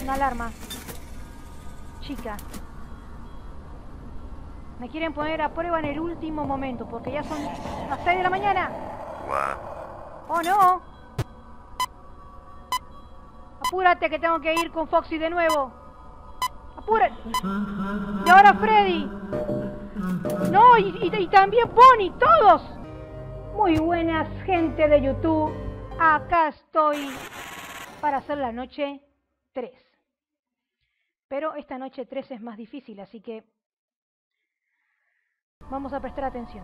una alarma. Chica. Me quieren poner a prueba en el último momento, porque ya son las 6 de la mañana. ¡Oh, no! Apúrate que tengo que ir con Foxy de nuevo. ¡Apúrate! Y ahora Freddy. No, y también Bonnie, todos. Muy buenas, gente de YouTube. Acá estoy para hacer la noche 3. Pero esta noche 3 es más difícil, así que vamos a prestar atención.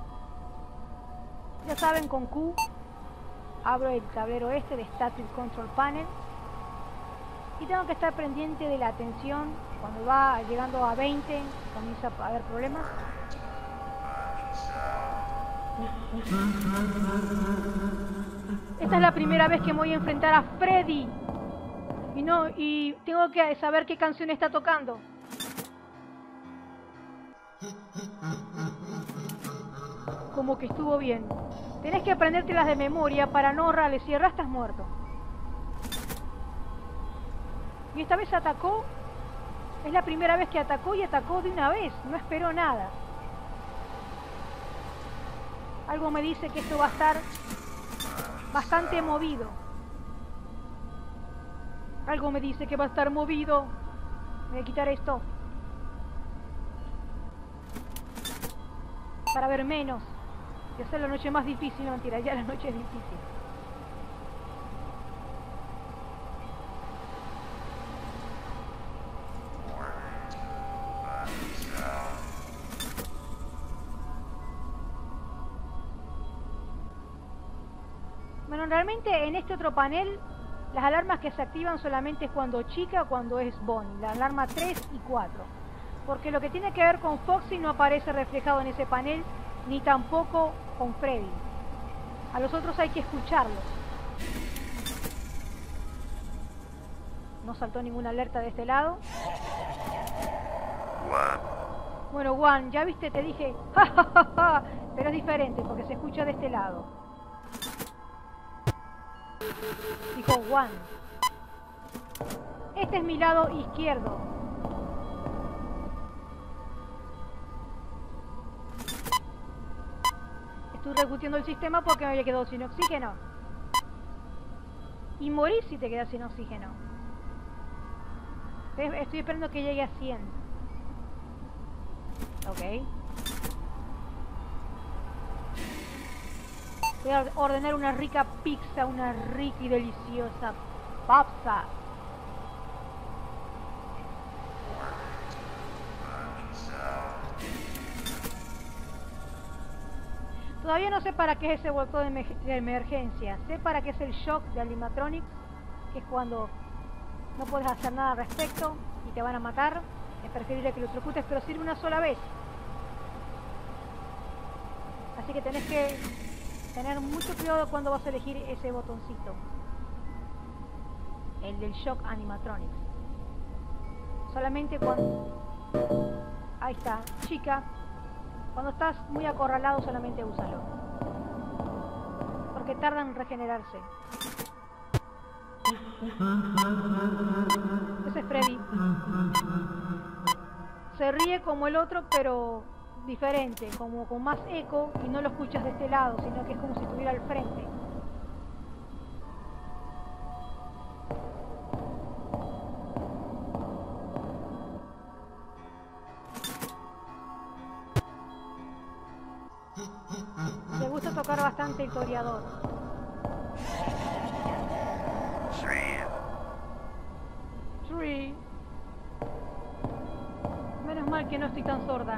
Ya saben, con Q abro el tablero este de Static Control Panel y tengo que estar pendiente de la atención. Cuando va llegando a 20 comienza a haber problemas. Esta es la primera vez que me voy a enfrentar a Freddy y tengo que saber qué canción está tocando. Como que estuvo bien. Tenés que aprendértelas de memoria para no ahorrarle. Si erras, estás muerto. Y esta vez atacó. Es la primera vez que atacó y atacó de una vez. No esperó nada. Algo me dice que esto va a estar bastante movido. Algo me dice que va a estar movido. Voy a quitar esto para ver menos y hacer la noche más difícil. No, mentira, ya la noche es difícil. Bueno, realmente en este otro panel las alarmas que se activan solamente es cuando Chica o cuando es Bonnie, la alarma 3 y 4. Porque lo que tiene que ver con Foxy no aparece reflejado en ese panel, ni tampoco con Freddy. A los otros hay que escucharlos. No saltó ninguna alerta de este lado. Bueno, Juan, ya viste, te dije, pero es diferente porque se escucha de este lado. Dijo Juan. Este es mi lado izquierdo. Estoy rebooteando el sistema porque me había quedado sin oxígeno. Y morís si te quedas sin oxígeno. Estoy esperando que llegue a 100. Ok. Voy a ordenar una rica pizza, una rica y deliciosa pizza. Todavía no sé para qué es ese botón de emergencia. Sé para qué es el shock de animatronics, que es cuando no puedes hacer nada al respecto y te van a matar. Es preferible que lo electrocutes, pero sirve una sola vez. Así que tenés que tener mucho cuidado cuando vas a elegir ese botoncito. El del shock animatronics. Solamente cuando... Ahí está, Chica. Cuando estás muy acorralado solamente úsalo. Porque tarda en regenerarse. Ese es Freddy. Se ríe como el otro, pero diferente, como con más eco, y no lo escuchas de este lado, sino que es como si estuviera al frente. Le gusta tocar bastante el toreador. Tree. Menos mal que no estoy tan sorda.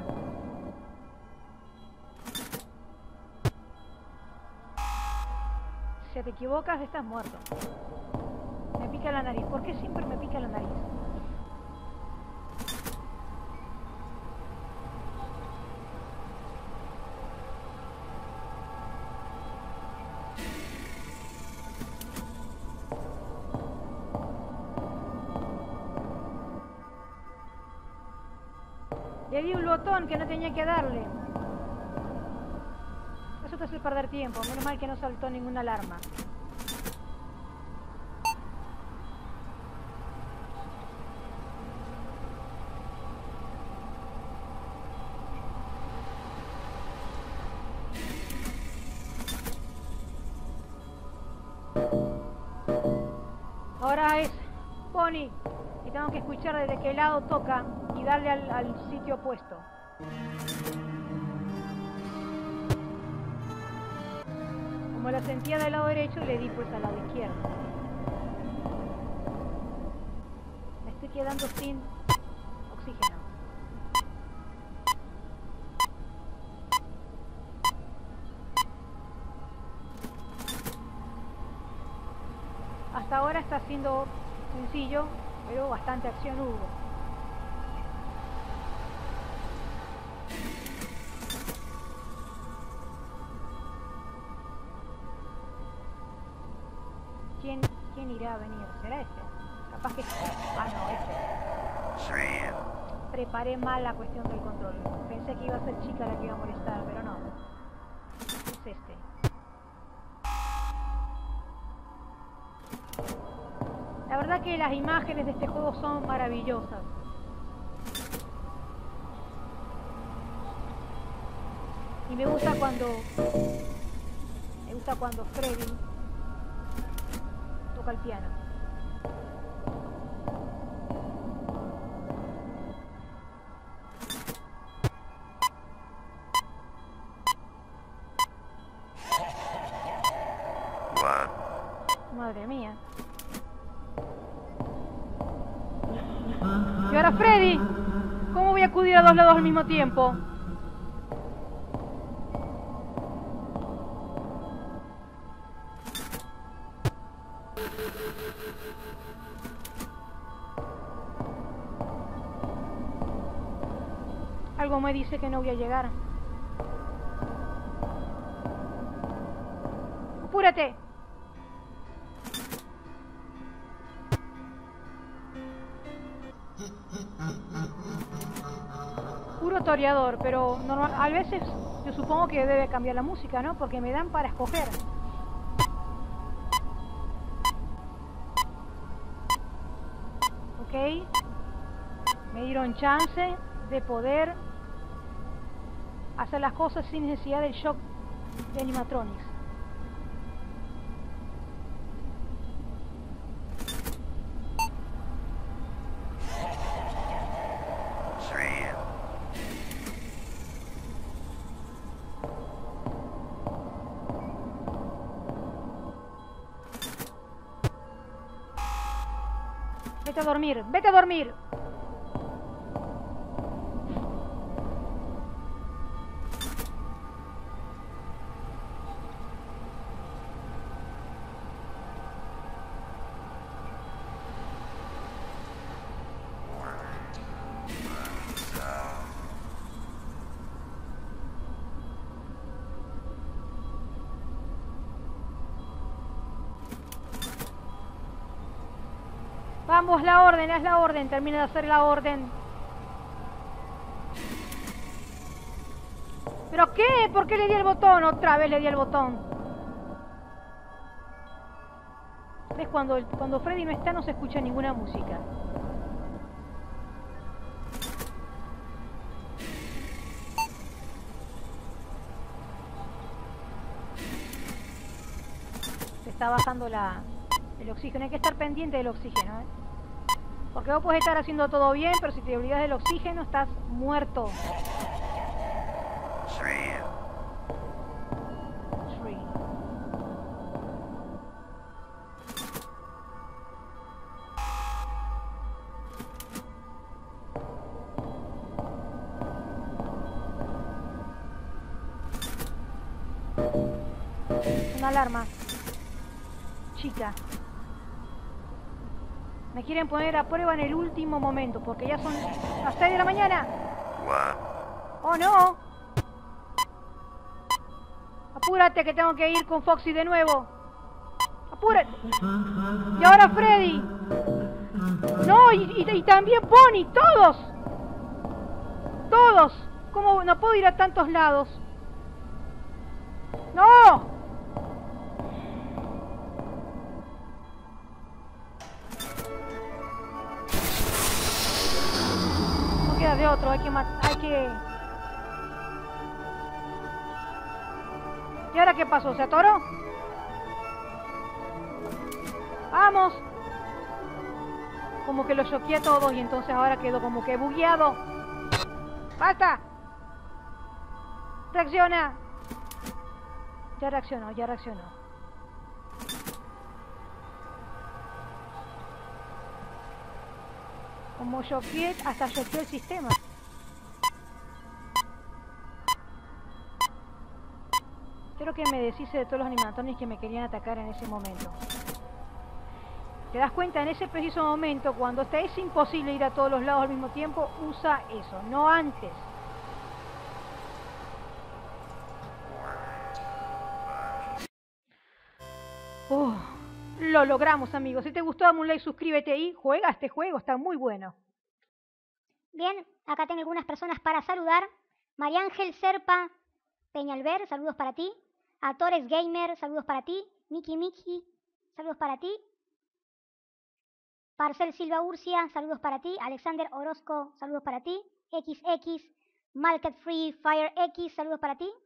Si te equivocas, estás muerto. Me pica la nariz. ¿Por qué siempre me pica la nariz? Le di un botón que no tenía que darle. Eso te hace perder tiempo. Menos mal que no saltó ninguna alarma. ahora es Bonnie. Y tengo que escuchar desde qué lado toca y darle al sitio opuesto. Como la sentía del lado derecho, le di pues al lado izquierdo. Me estoy quedando sin oxígeno. Hasta ahora está siendo sencillo, pero bastante acción hubo. ¿Quién irá a venir? ¿Será este? Capaz que... Ah, no, este. Preparé mal la cuestión del control. Pensé que iba a ser chica la que iba a molestar, pero no. Es este. La verdad que las imágenes de este juego son maravillosas. Y me gusta cuando Freddy toca el piano. Madre mía. Y ahora Freddy, ¿cómo voy a acudir a dos lados al mismo tiempo? Algo me dice que no voy a llegar. ¡Apúrate! Puro toreador, pero a veces yo supongo que debe cambiar la música, ¿no? Porque me dan para escoger. Ok. Me dieron chance de poder hacer las cosas sin necesidad del shock de animatronics. Vete a dormir, vete a dormir. Vamos, la orden, haz la orden, termina de hacer la orden. ¿Pero qué? ¿Por qué le di el botón? Otra vez le di el botón. ¿Ves? Cuando Freddy no está no se escucha ninguna música. Se está bajando el oxígeno. Hay que estar pendiente del oxígeno, ¿eh? Porque vos podés estar haciendo todo bien, pero si te olvidas del oxígeno estás muerto. Una alarma. Chica. Me quieren poner a prueba en el último momento, porque ya son las 6 de la mañana. ¡Oh, no! Apúrate que tengo que ir con Foxy de nuevo. ¡Apúrate! Y ahora Freddy. No, y también Bonnie, todos. Todos. ¿Cómo no puedo ir a tantos lados? ¡No! No queda de otro, hay que... ¿Y ahora qué pasó? ¿Se atoró? ¡Vamos! como que lo choqueé a todos y entonces ahora quedó como que bugueado. ¡Basta! ¡Reacciona! Ya reaccionó, ya reaccionó. Como choqueé, hasta choqueó el sistema. Creo que me deshice de todos los animatronics que me querían atacar en ese momento. ¿Te das cuenta? En ese preciso momento, cuando te es imposible ir a todos los lados al mismo tiempo, usa eso, no antes. Lo logramos, amigos. Si te gustó, dame un like, suscríbete y juega este juego, está muy bueno. Bien, acá tengo algunas personas para saludar. María Ángel Serpa Peñalver, saludos para ti. A Torres Gamer, saludos para ti. Miki, saludos para ti. Parcel Silva Urcia, saludos para ti. Alexander Orozco, saludos para ti. XX, Market Free Fire X, saludos para ti.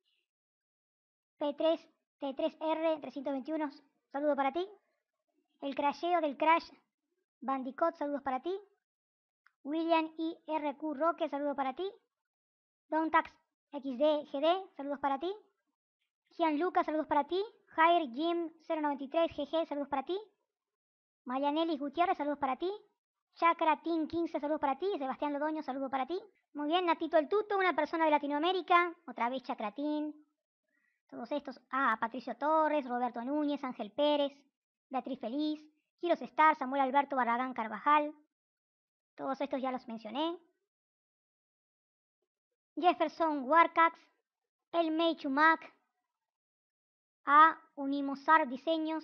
P3, T3R 321, saludos para ti. El crasheo del Crash Bandicoot, saludos para ti. William IRQ Roque, saludos para ti. Dontax XD GD, saludos para ti. Gianluca, saludos para ti. Jair Jim 093 GG, saludos para ti. Mayanelis Gutiérrez, saludos para ti. Chakra Team 15, saludos para ti. Sebastián Lodoño, saludos para ti. Muy bien, Natito el Tuto, una persona de Latinoamérica. Otra vez Chakra Team. Todos estos. Patricio Torres, Roberto Núñez, Ángel Pérez, Beatriz Feliz, Giros Star, Samuel Alberto Barragán Carvajal. Todos estos ya los mencioné. Jefferson Warcax, El May Chumac, Unimosar Diseños.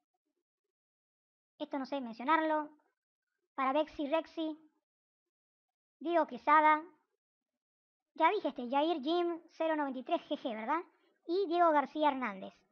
Esto no sé mencionarlo. Para Bexy Rexy, Diego Quesada. Ya dije Jair Jim 093 GG, ¿verdad? Y Diego García Hernández.